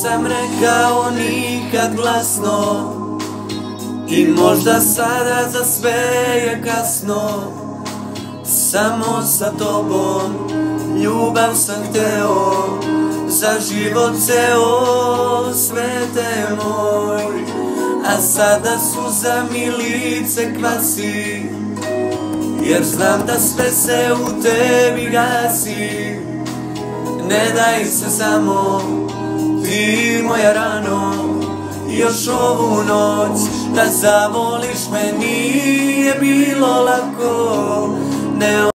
nisam rekao nikad glasno, i možda sada za sve je kasno. Samo sa tobom ljubav sam hteo, za život ceo, svete moj. A sada suza mi lice kvasi, jer znam da sve se u tebi gasi. Ne daj se samo, ti moja rano, još ovu noć da zavoliš me. Nije bilo lako, ne